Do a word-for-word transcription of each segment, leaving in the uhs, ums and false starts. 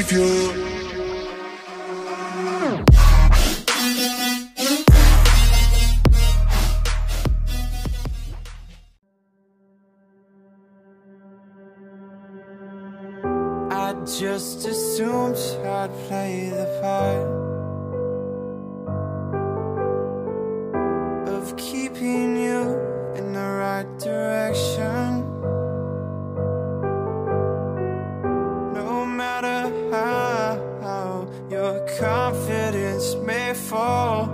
savior. I just assumed I'd play the part of keeping you in the right direction. No matter how your confidence may fall,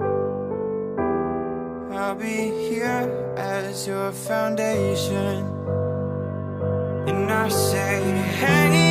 I'll be here as your foundation. And I say, hey,